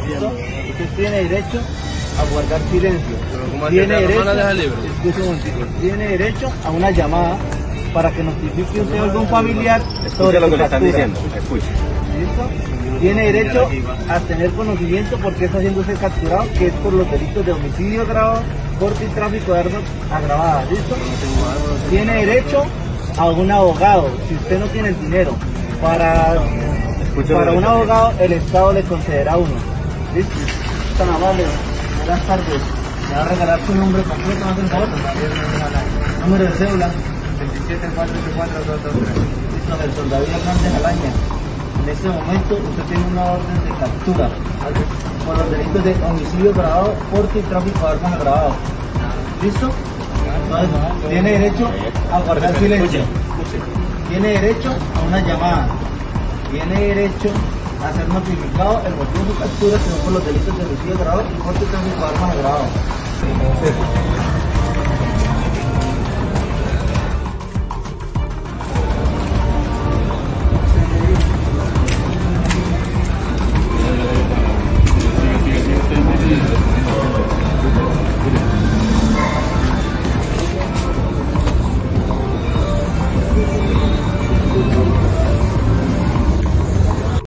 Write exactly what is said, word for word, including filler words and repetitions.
¿Listo? Usted tiene derecho a guardar silencio. Tiene derecho, escuche un momentito, tiene derecho a una llamada para que notifique usted a algún familiar sobre lo que su le están captura. diciendo. Escuche. ¿Listo? Tiene derecho a tener conocimiento porque está siendo usted capturado, que es por los delitos de homicidio agravado, porte y tráfico de armas agravadas. ¿Listo? Tiene derecho a un abogado. Si usted no tiene el dinero para, para un abogado, el Estado le concederá uno. ¿Listo? Tan amable. Buenas tardes. Me va a regalar su nombre completo, ¿no? Por favor. Número de cédula. veintisiete cuatro ocho cuatro dos dos tres. Listo, del soldado Hernández Alaña. En este momento usted tiene una orden de captura por los delitos de homicidio agravado, porte y tráfico de armas agravado. ¿Listo? Entonces, tiene derecho a guardar silencio. Tiene derecho a una llamada. Tiene derecho a ser notificado el motivo de su captura, que son por los delitos de homicidio agravado y porte y tráfico de armas agravado.